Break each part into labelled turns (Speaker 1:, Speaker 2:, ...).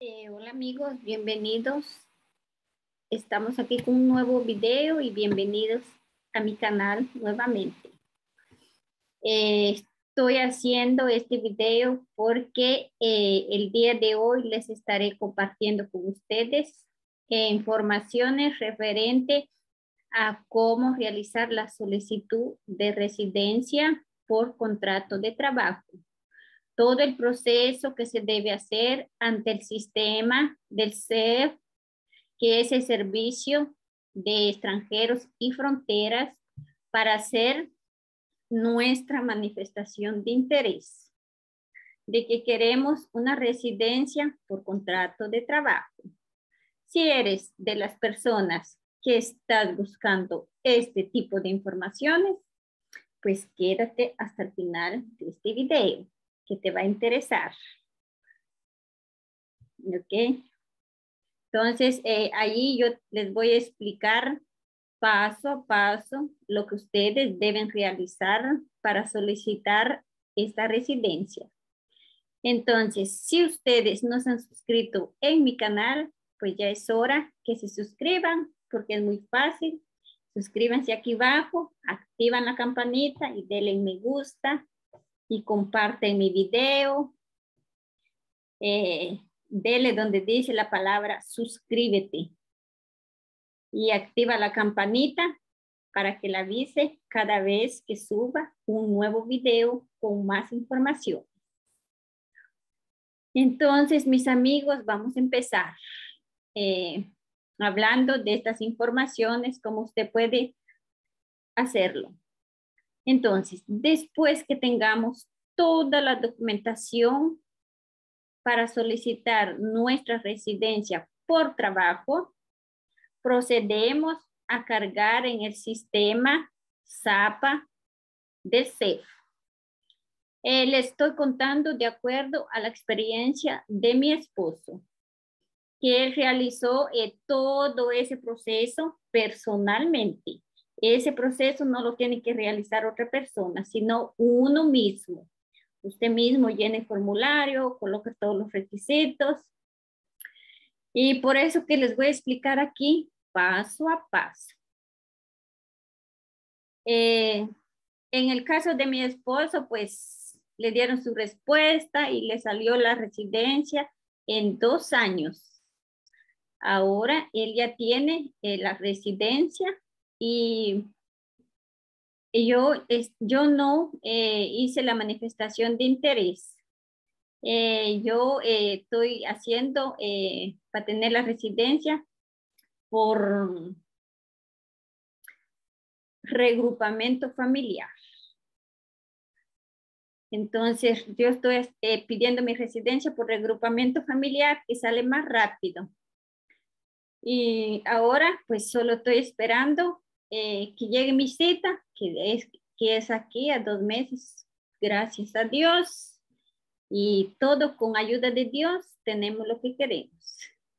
Speaker 1: Hola amigos, bienvenidos. Estamos aquí con un nuevo video y bienvenidos a mi canal nuevamente. Estoy haciendo este video porque el día de hoy les estaré compartiendo con ustedes informaciones referente a cómo realizar la solicitud de residencia por contrato de trabajo. Todo el proceso que se debe hacer ante el sistema del SEF, que es el Servicio de Extranjeros y Fronteras, para hacer nuestra manifestación de interés, de que queremos una residencia por contrato de trabajo. Si eres de las personas que estás buscando este tipo de informaciones, pues quédate hasta el final de este video, que te va a interesar. ¿Ok? Entonces, ahí yo les voy a explicar paso a paso lo que ustedes deben realizar para solicitar esta residencia. Entonces, si ustedes no se han suscrito en mi canal, pues ya es hora que se suscriban, porque es muy fácil. Suscríbanse aquí abajo, activan la campanita y denle me gusta y comparten mi video. Dele donde dice la palabra suscríbete y activa la campanita para que la avise cada vez que suba un nuevo video con más información. Entonces, mis amigos, vamos a empezar hablando de estas informaciones, cómo usted puede hacerlo. Entonces, después que tengamos toda la documentación para solicitar nuestra residencia por trabajo, procedemos a cargar en el sistema ZAPA de SEF. Le estoy contando de acuerdo a la experiencia de mi esposo, que él realizó todo ese proceso personalmente. Ese proceso no lo tiene que realizar otra persona, sino uno mismo. Usted mismo llena el formulario, coloca todos los requisitos. Y por eso que les voy a explicar aquí paso a paso. En el caso de mi esposo, pues le dieron su respuesta y le salió la residencia en 2 años. Ahora él ya tiene la residencia y yo no hice la manifestación de interés. Yo estoy haciendo para tener la residencia por regrupamiento familiar. Entonces, yo estoy pidiendo mi residencia por regrupamiento familiar que sale más rápido. Y ahora, pues, solo estoy esperando que llegue mi cita, que es aquí a 2 meses, gracias a Dios. Y todo con ayuda de Dios tenemos lo que queremos.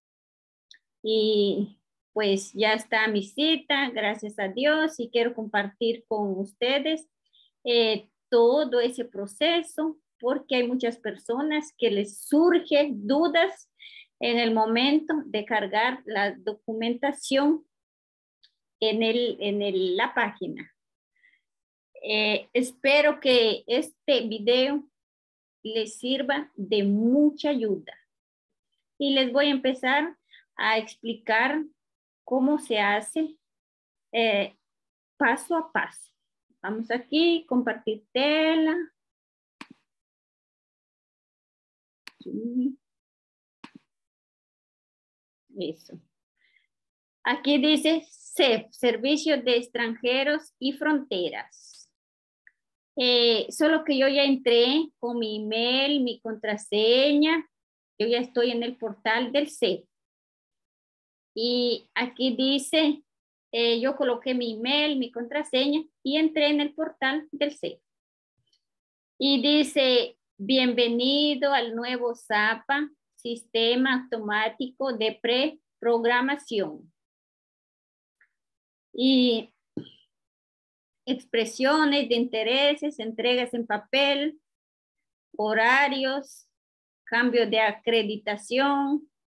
Speaker 1: Y pues ya está mi cita, gracias a Dios, y quiero compartir con ustedes todo ese proceso, porque hay muchas personas que les surgen dudas en el momento de cargar la documentación en la página. Espero que este video les sirva de mucha ayuda. Y les voy a empezar a explicar cómo se hace paso a paso. Vamos aquí, compartir tela. Eso. Aquí dice SEF, Servicio de Extranjeros y Fronteras. Solo que yo ya entré con mi email, mi contraseña. Yo ya estoy en el portal del SEF. Y aquí dice, yo coloqué mi email, mi contraseña y entré en el portal del SEF. Y dice, bienvenido al nuevo ZAPA, Sistema Automático de Preprogramación. Y expresiones de intereses, entregas en papel, horarios, cambio de acreditación,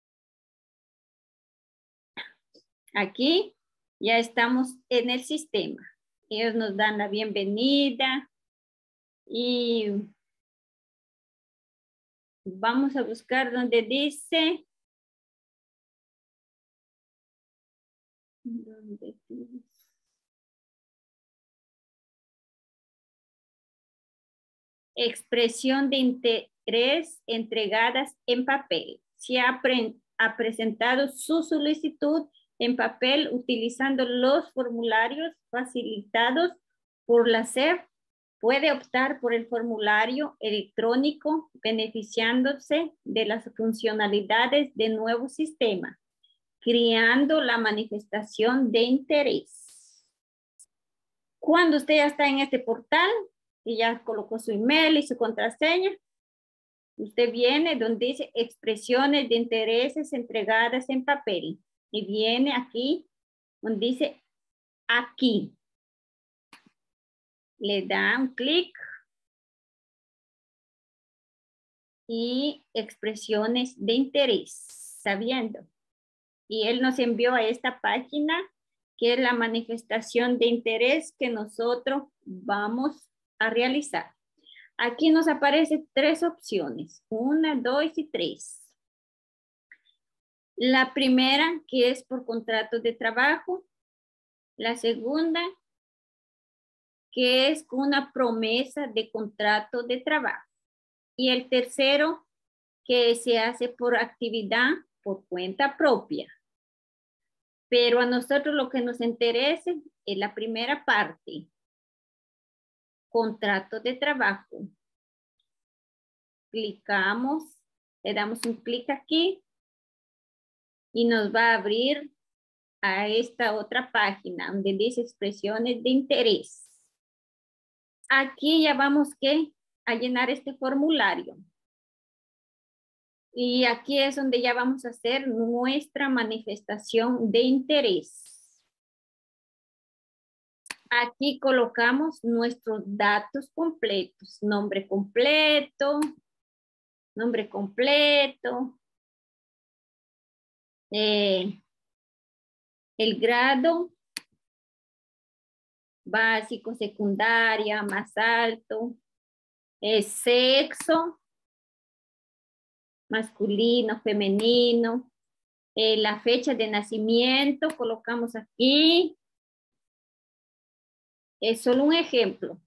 Speaker 1: Aquí ya estamos en el sistema. Ellos nos dan la bienvenida y vamos a buscar donde dice, expresión de interés entregadas en papel. Se ha presentado su solicitud en papel utilizando los formularios facilitados por la SEP. Puede optar por el formulario electrónico beneficiándose de las funcionalidades del nuevo sistema, creando la manifestación de interés. Cuando usted ya está en este portal y ya colocó su email y su contraseña, usted viene donde dice expresiones de intereses entregadas en papel y viene aquí donde dice aquí. Le da un clic y expresiones de interés, sabiendo. Y él nos envió a esta página que es la manifestación de interés que nosotros vamos a realizar. Aquí nos aparecen 3 opciones, 1, 2 y 3. La primera, que es por contrato de trabajo. La segunda, que es con una promesa de contrato de trabajo. Y el tercero, que se hace por actividad por cuenta propia. Pero a nosotros lo que nos interesa es la primera parte, contrato de trabajo. Clicamos, le damos un clic aquí y nos va a abrir a esta otra página donde dice expresiones de interés. Aquí ya vamos a llenar este formulario. Y aquí es donde ya vamos a hacer nuestra manifestación de interés. Aquí colocamos nuestros datos completos, nombre completo, el grado básico, secundaria, más alto, sexo, masculino, femenino, la fecha de nacimiento, colocamos aquí. Es solo un ejemplo.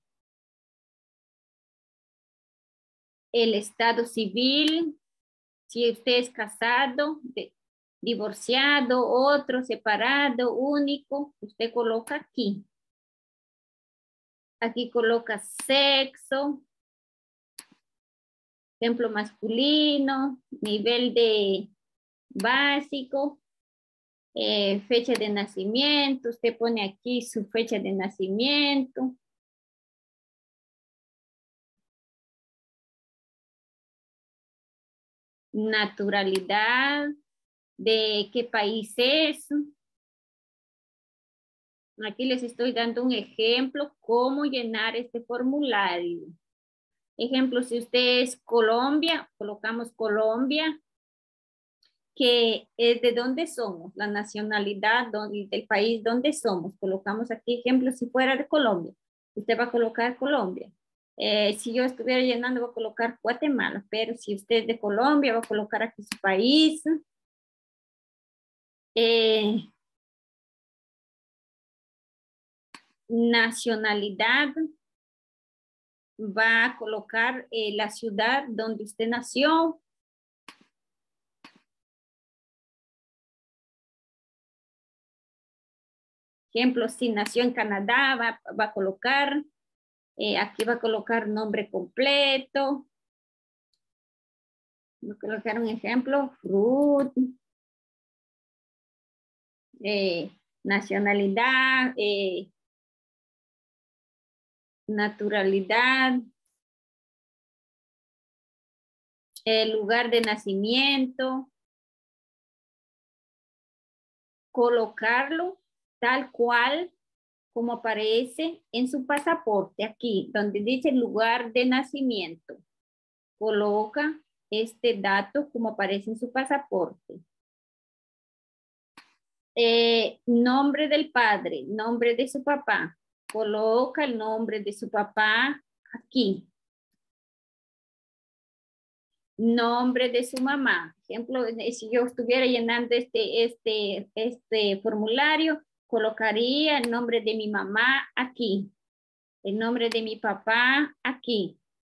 Speaker 1: El estado civil, si usted es casado, divorciado, otro, separado, único, usted coloca aquí. Aquí coloca sexo, ejemplo masculino, nivel de básico, fecha de nacimiento, usted pone aquí su fecha de nacimiento. Naturalidad, de qué país es. Aquí les estoy dando un ejemplo cómo llenar este formulario. Ejemplo, si usted es Colombia, colocamos Colombia, que es de dónde somos, la nacionalidad del país donde somos. Colocamos aquí ejemplo, si fuera de Colombia, usted va a colocar Colombia. Si yo estuviera llenando, voy a colocar Guatemala, pero si usted es de Colombia, va a colocar aquí su país. Nacionalidad, va a colocar la ciudad donde usted nació. Ejemplo, si nació en Canadá, va a colocar, aquí va a colocar nombre completo. Voy a colocar un ejemplo, Ruth, nacionalidad, naturalidad, lugar de nacimiento, colocarlo tal cual como aparece en su pasaporte, aquí donde dice lugar de nacimiento. Coloca este dato como aparece en su pasaporte. Nombre del padre, nombre de su papá. Coloca el nombre de su papá aquí. Nombre de su mamá. Ejemplo, si yo estuviera llenando este formulario, colocaría el nombre de mi mamá aquí. El nombre de mi papá aquí.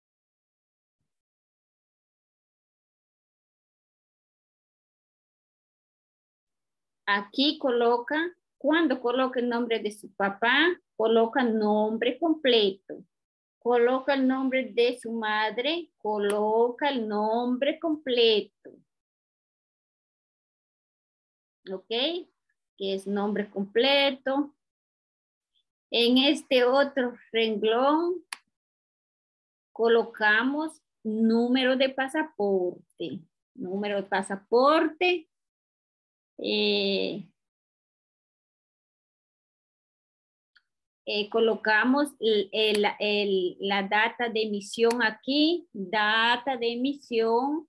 Speaker 1: Aquí coloca, cuando coloca el nombre de su papá, coloca nombre completo. Coloca el nombre de su madre, coloca el nombre completo. ¿Ok? Que es nombre completo. En este otro renglón colocamos número de pasaporte. Número de pasaporte. Colocamos la data de emisión aquí. Data de emisión.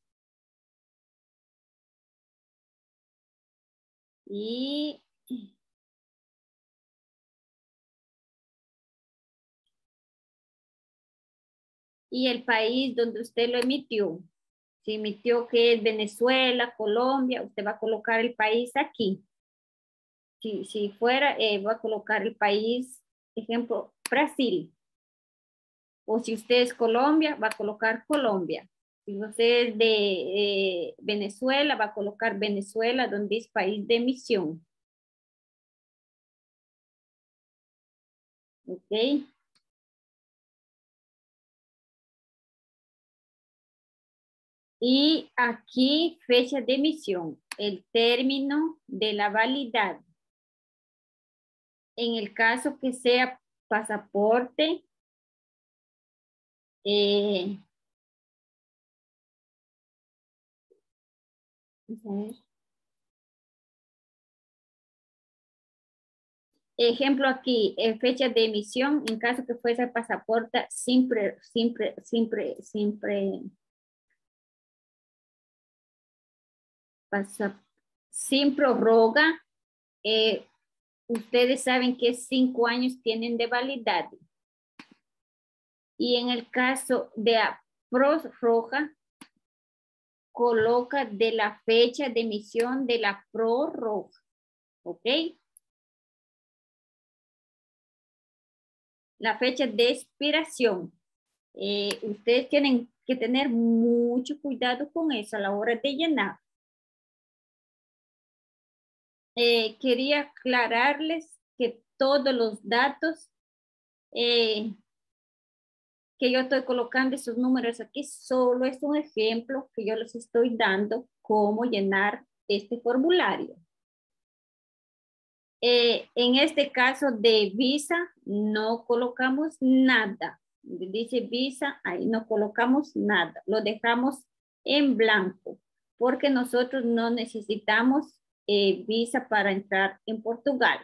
Speaker 1: Y el país donde usted lo emitió. Si emitió que es Venezuela, Colombia, usted va a colocar el país aquí. Si fuera, va a colocar el país, ejemplo, Brasil. O si usted es Colombia, va a colocar Colombia. Si usted es de Venezuela, va a colocar Venezuela, donde es país de emisión. ¿Ok? Y aquí fecha de emisión, el término de la validad. En el caso que sea pasaporte, ejemplo aquí, fecha de emisión, en caso que fuese pasaporte, siempre, sin prorroga. Ustedes saben que 5 años tienen de validad. Y en el caso de prorroga, coloca de la fecha de emisión de la prórroga. ¿Ok? La fecha de expiración. Ustedes tienen que tener mucho cuidado con eso a la hora de llenar. Quería aclararles que todos los datos que yo estoy colocando, esos números aquí, solo es un ejemplo que yo les estoy dando cómo llenar este formulario. En este caso de visa, no colocamos nada. Dice visa, ahí no colocamos nada. Lo dejamos en blanco porque nosotros no necesitamos visa para entrar en Portugal.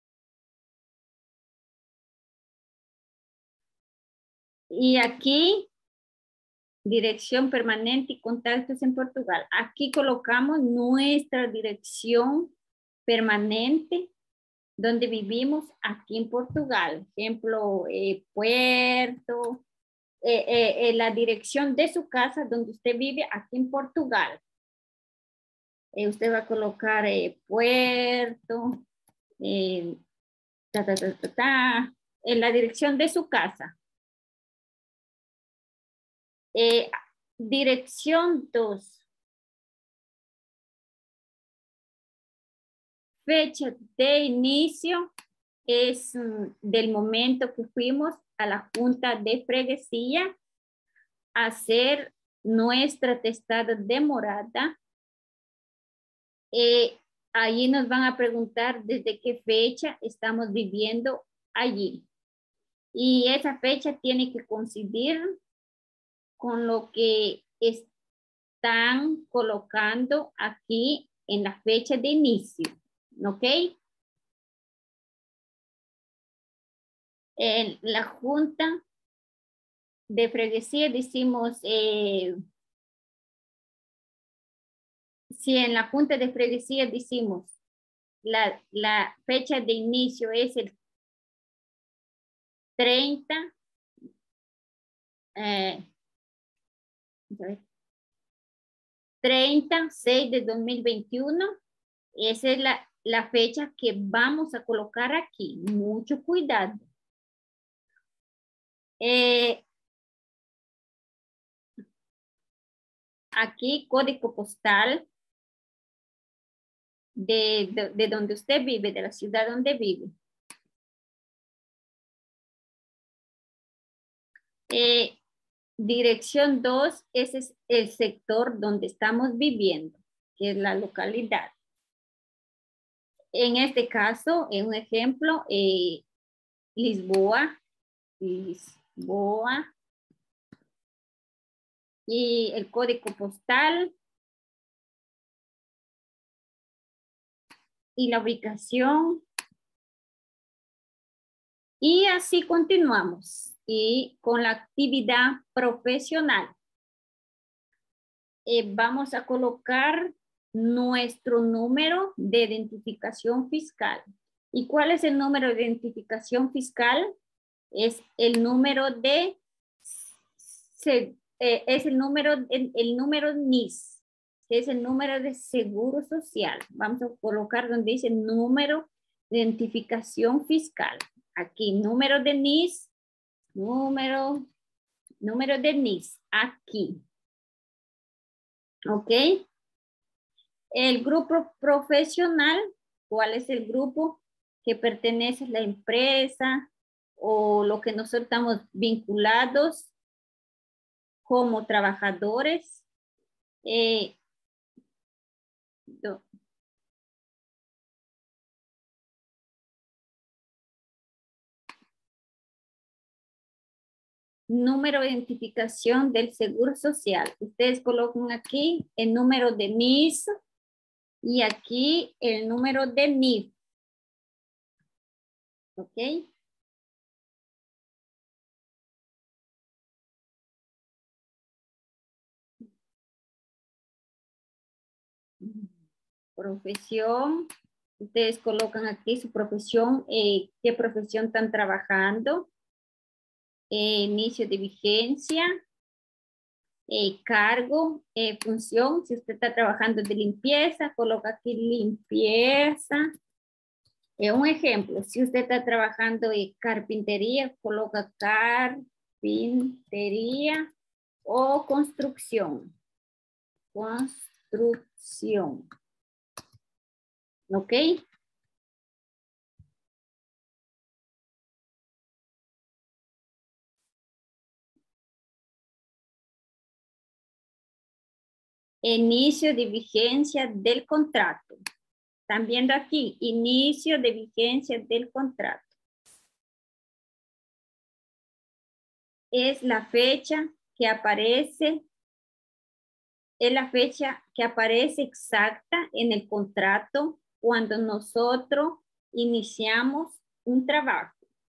Speaker 1: Y aquí, dirección permanente y contactos en Portugal. Aquí colocamos nuestra dirección permanente donde vivimos aquí en Portugal. Ejemplo, puerto, la dirección de su casa donde usted vive aquí en Portugal. Usted va a colocar puerto, en la dirección de su casa. Dirección 2. Fecha de inicio es del momento que fuimos a la Junta de Freguesía a hacer nuestra atestado de morada. Allí nos van a preguntar desde qué fecha estamos viviendo allí. Y esa fecha tiene que coincidir con lo que están colocando aquí en la fecha de inicio. ¿Ok? En la Junta de Freguesía decimos, si en la Junta de Freguesía decimos la fecha de inicio es el 30, 30/6 de 2021. Esa es la fecha que vamos a colocar aquí. Mucho cuidado. Aquí código postal de donde usted vive, de la ciudad donde vive. Dirección 2, ese es el sector donde estamos viviendo, que es la localidad. En este caso, en un ejemplo, Lisboa. Y el código postal y la ubicación. Y así continuamos. Y con la actividad profesional. Vamos a colocar nuestro número de identificación fiscal. ¿Y cuál es el número de identificación fiscal? Es el número de, es el número NIS, que es el número de seguro social. Vamos a colocar donde dice número de identificación fiscal. Aquí, número de NIS, número de NIS, aquí. ¿Ok? El grupo profesional, ¿cuál es el grupo que pertenece a la empresa o lo que nosotros estamos vinculados como trabajadores? Número de identificación del Seguro Social. Ustedes colocan aquí el número de NIS y aquí el número de NIF. ¿Ok? Profesión. Ustedes colocan aquí su profesión, qué profesión están trabajando. Inicio de vigencia. Cargo, función. Si usted está trabajando de limpieza, coloca aquí limpieza. Un ejemplo, si usted está trabajando en carpintería, coloca carpintería o construcción. Construcción. ¿Ok? Inicio de vigencia del contrato. Están viendo aquí, inicio de vigencia del contrato. Es la fecha que aparece, es la fecha que aparece exacta en el contrato cuando nosotros iniciamos un trabajo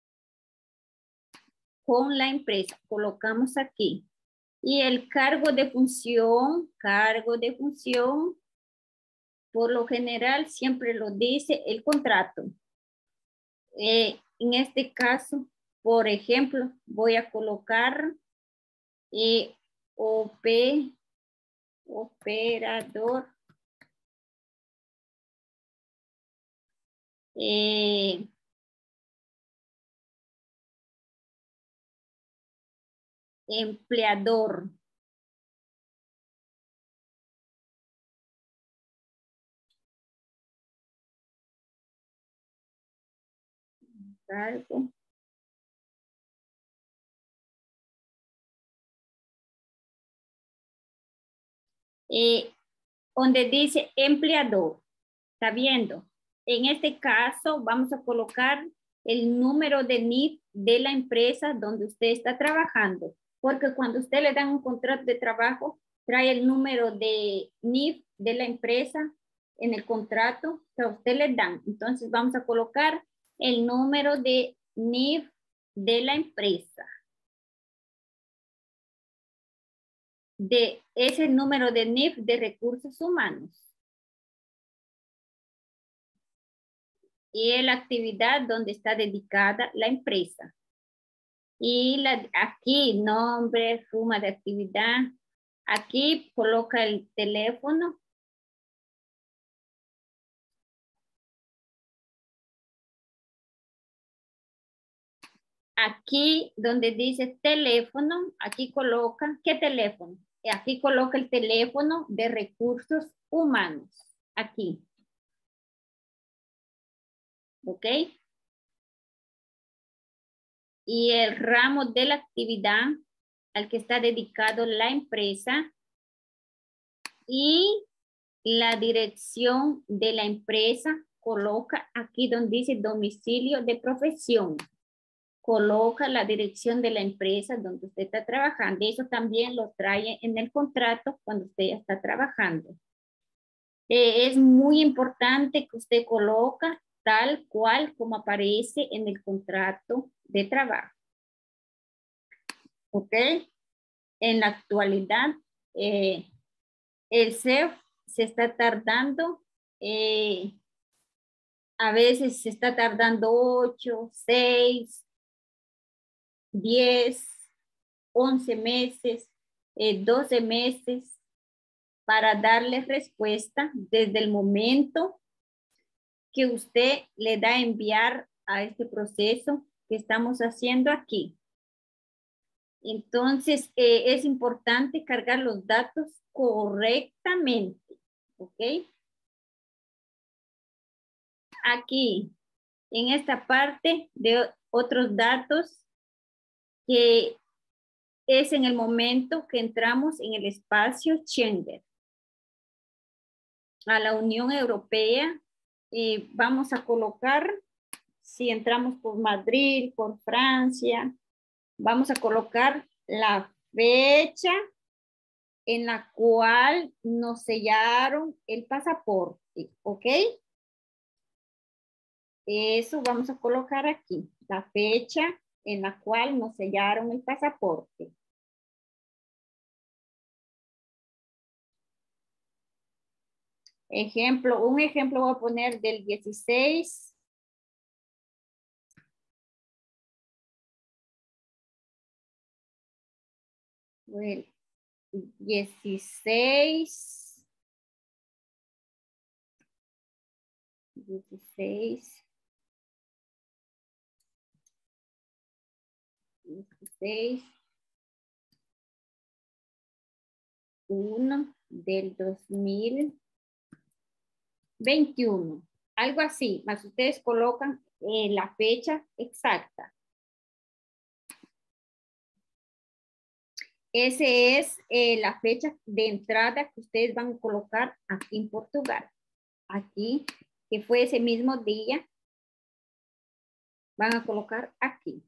Speaker 1: con la empresa. Colocamos aquí. Y el cargo de función, por lo general siempre lo dice el contrato. En este caso, por ejemplo, voy a colocar operador empleador. Cargo. Donde dice empleador, está viendo. En este caso vamos a colocar el número de NIF de la empresa donde usted está trabajando, porque cuando usted le dan un contrato de trabajo, trae el número de NIF de la empresa en el contrato que a usted le dan. Entonces vamos a colocar el número de NIF de la empresa. Es el número de NIF de recursos humanos. y la actividad donde está dedicada la empresa. Y aquí, nombre, suma de actividad. Aquí coloca el teléfono. Aquí donde dice teléfono, aquí coloca, ¿qué teléfono? Aquí coloca el teléfono de recursos humanos. Aquí. ¿Ok? Y el ramo de la actividad al que está dedicado la empresa y la dirección de la empresa coloca aquí donde dice domicilio de profesión. Coloca la dirección de la empresa donde usted está trabajando. Eso también lo trae en el contrato cuando usted ya está trabajando. Es muy importante que usted coloca tal cual como aparece en el contrato de trabajo. ¿Ok? En la actualidad, el CEF se está tardando, a veces se está tardando 8, 6, 10, 11 meses, 12 meses para darle respuesta desde el momento que usted le da a enviar a este proceso que estamos haciendo aquí. Entonces, es importante cargar los datos correctamente, ¿ok? Aquí, en esta parte de otros datos, que es en el momento que entramos en el espacio Schengen. A la Unión Europea, vamos a colocar, si entramos por Madrid, por Francia, vamos a colocar la fecha en la cual nos sellaron el pasaporte, ¿ok? Eso vamos a colocar aquí, la fecha en la cual nos sellaron el pasaporte. Ejemplo, un ejemplo voy a poner del 16. El 16. 16. 16. 1 del 2021. Algo así, más ustedes colocan la fecha exacta. Ese es la fecha de entrada que ustedes van a colocar aquí en Portugal. Aquí, que fue ese mismo día, van a colocar aquí.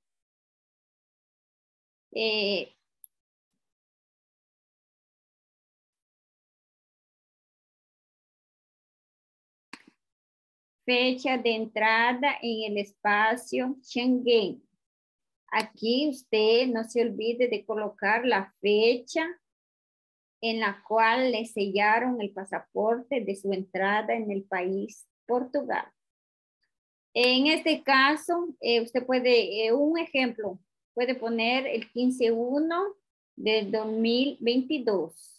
Speaker 1: Fecha de entrada en el espacio Schengen. Aquí usted no se olvide de colocar la fecha en la cual le sellaron el pasaporte de su entrada en el país Portugal. En este caso, usted puede, un ejemplo, puede poner el 15/1 del 2022.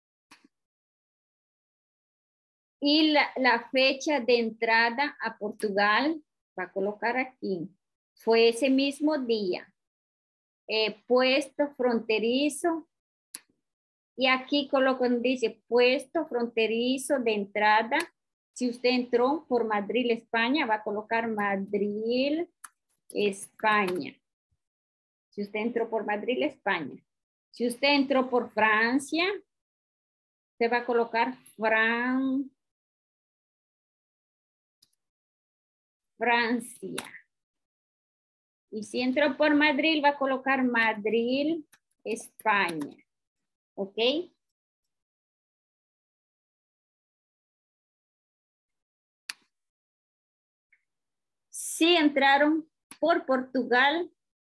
Speaker 1: Y la fecha de entrada a Portugal, va a colocar aquí, fue ese mismo día. Puesto fronterizo. Y aquí coloco donde dice puesto fronterizo de entrada. Si usted entró por Madrid, España, va a colocar Madrid, España. Si usted entró por Madrid, España. Si usted entró por Francia, se va a colocar Francia. Y si entró por Madrid, va a colocar Madrid, España. ¿Ok? Si entraron por Portugal,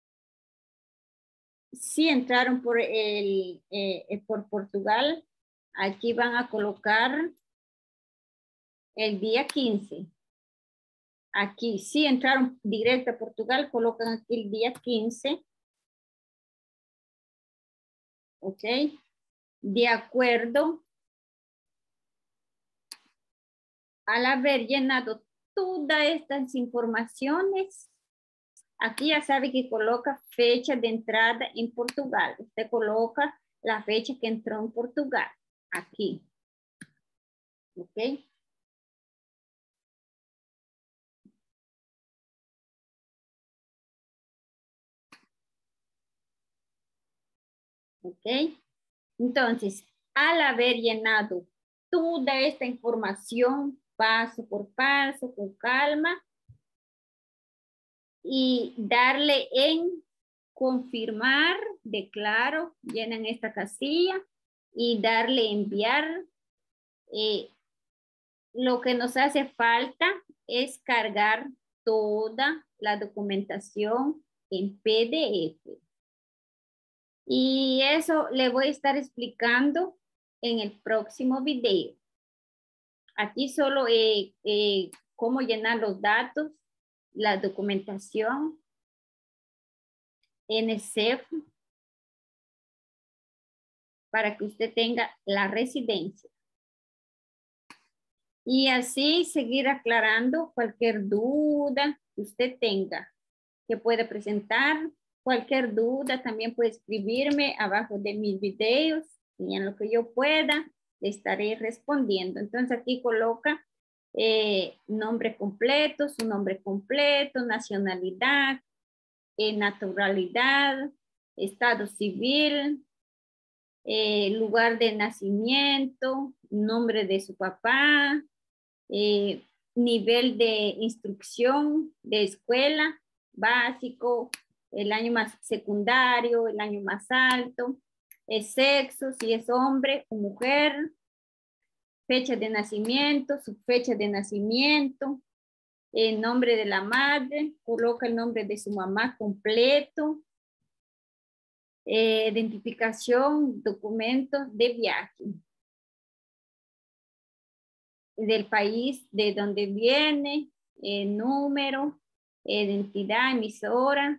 Speaker 1: si entraron por Portugal, aquí van a colocar el día 15. Aquí, si entraron directo a Portugal, colocan aquí el día 15. Ok. De acuerdo al haber llenado todas estas informaciones, aquí ya sabe que coloca fecha de entrada en Portugal. Usted coloca la fecha que entró en Portugal. Aquí. Ok. Ok. Entonces, al haber llenado toda esta información paso por paso, con calma, y darle en confirmar, declaro, llenan esta casilla y darle enviar. Lo que nos hace falta es cargar toda la documentación en PDF. Y eso le voy a estar explicando en el próximo video. Aquí solo cómo llenar los datos, la documentación, NSF, para que usted tenga la residencia. Y así seguir aclarando cualquier duda que usted tenga, que puede presentar. Cualquier duda también puede escribirme abajo de mis videos y en lo que yo pueda le estaré respondiendo. Entonces aquí coloca nombre completo, su nombre completo, nacionalidad, naturalidad, estado civil, lugar de nacimiento, nombre de su papá, nivel de instrucción de escuela, básico, el año más secundario, el año más alto, el sexo, si es hombre o mujer, fecha de nacimiento, su fecha de nacimiento, el nombre de la madre, coloca el nombre de su mamá completo, identificación, documentos de viaje, del país de donde viene, número, identidad emisora,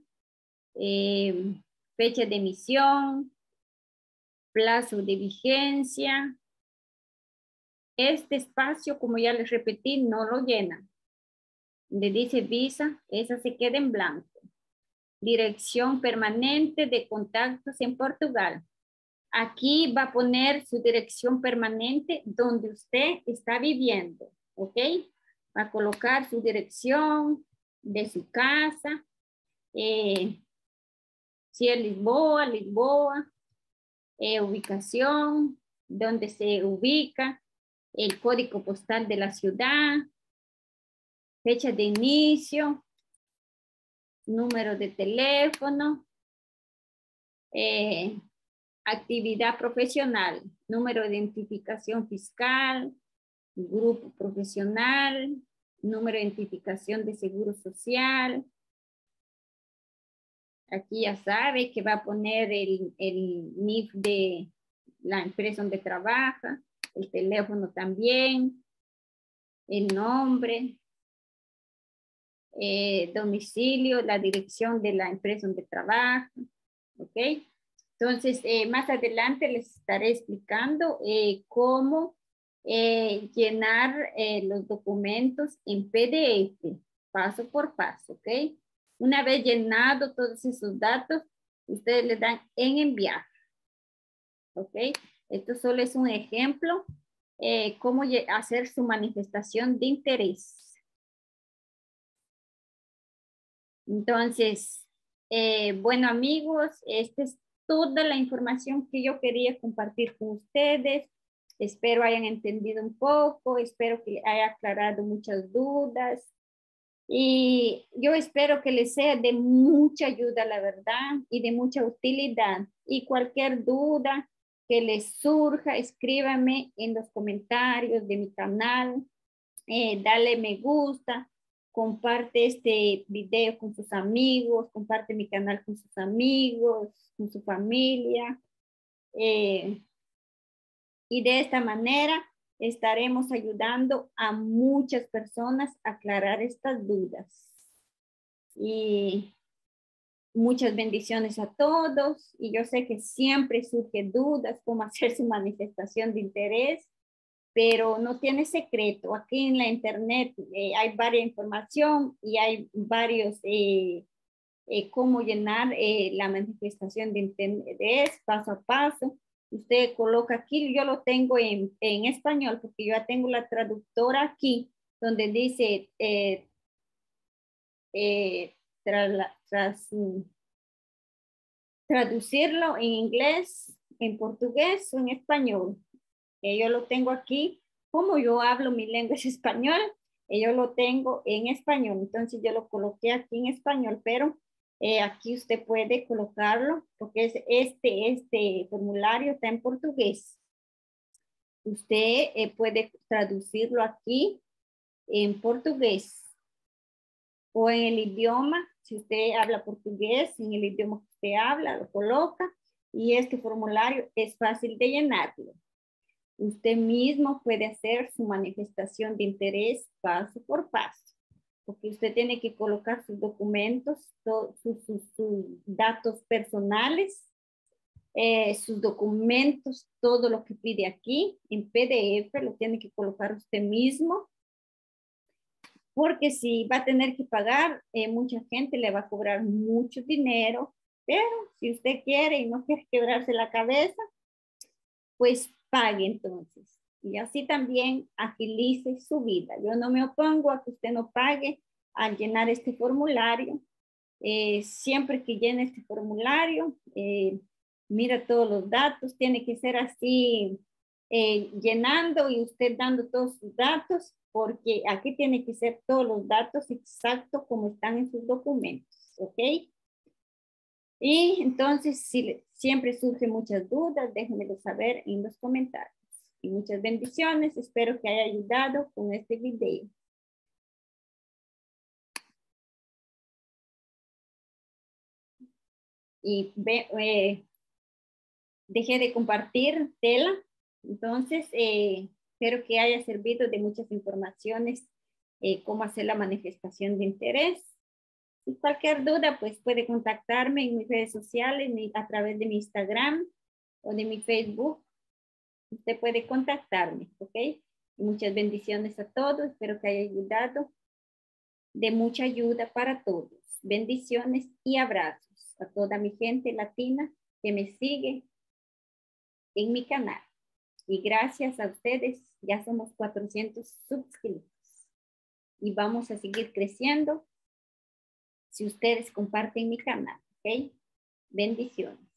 Speaker 1: fecha de emisión, plazo de vigencia. Este espacio, como ya les repetí, no lo llena. Le dice visa, esa se queda en blanco. Dirección permanente de contactos en Portugal. Aquí va a poner su dirección permanente donde usted está viviendo, ¿ok? Va a colocar su dirección de su casa, si es Lisboa, Lisboa, ubicación, donde se ubica, el código postal de la ciudad, fecha de inicio, número de teléfono, actividad profesional, número de identificación fiscal, grupo profesional, número de identificación de seguro social. Aquí ya sabe que va a poner el NIF de la empresa donde trabaja, el teléfono también, el nombre, domicilio, la dirección de la empresa donde trabaja, ¿ok? Entonces, más adelante les estaré explicando cómo llenar los documentos en PDF, paso por paso, ¿ok? Una vez llenado todos esos datos, ustedes le dan en enviar, ¿ok? Esto solo es un ejemplo, cómo hacer su manifestación de interés. Entonces, bueno amigos, esta es toda la información que yo quería compartir con ustedes. Espero hayan entendido un poco, espero que haya aclarado muchas dudas y yo espero que les sea de mucha ayuda, la verdad, y de mucha utilidad. Y cualquier duda que les surja, escríbanme en los comentarios de mi canal, dale me gusta, comparte este video con sus amigos, comparte mi canal con sus amigos, con su familia. Y de esta manera estaremos ayudando a muchas personas a aclarar estas dudas. Y muchas bendiciones a todos. Y yo sé que siempre surgen dudas, cómo hacer su manifestación de interés, pero no tiene secreto. Aquí en la internet hay varias información y hay varios cómo llenar la manifestación de interés paso a paso. Usted coloca aquí, yo lo tengo en español porque yo ya tengo la traductora aquí donde dice traducirlo en inglés, en portugués o en español. Yo lo tengo aquí, como yo hablo mi lengua es español, yo lo tengo en español, entonces yo lo coloqué aquí en español, pero aquí usted puede colocarlo porque este formulario está en portugués. Usted puede traducirlo aquí en portugués o en el idioma, si usted habla portugués, en el idioma que usted habla, lo coloca y este formulario es fácil de llenarlo. Usted mismo puede hacer su manifestación de interés paso por paso, porque usted tiene que colocar sus documentos, sus datos personales, sus documentos, todo lo que pide aquí en PDF, lo tiene que colocar usted mismo, porque si va a tener que pagar, mucha gente le va a cobrar mucho dinero, pero si usted quiere y no quiere quebrarse la cabeza, pues pague entonces. Y así también agilice su vida. Yo no me opongo a que usted no pague al llenar este formulario. Siempre que llene este formulario, mira todos los datos, tiene que ser así, llenando y usted dando todos sus datos, porque aquí tiene que ser todos los datos exactos como están en sus documentos, ¿ok? Y entonces, si siempre surgen muchas dudas, déjenmelo saber en los comentarios. Y muchas bendiciones. Espero que haya ayudado con este video. Y dejé de compartir tela. Entonces, espero que haya servido de muchas informaciones cómo hacer la manifestación de interés. Y cualquier duda, pues puede contactarme en mis redes sociales, a través de mi Instagram o de mi Facebook. Usted puede contactarme, ¿ok? Y muchas bendiciones a todos. Espero que haya ayudado de mucha ayuda para todos. Bendiciones y abrazos a toda mi gente latina que me sigue en mi canal. Y gracias a ustedes, ya somos 400 suscritos. Y vamos a seguir creciendo si ustedes comparten mi canal, ¿ok? Bendiciones.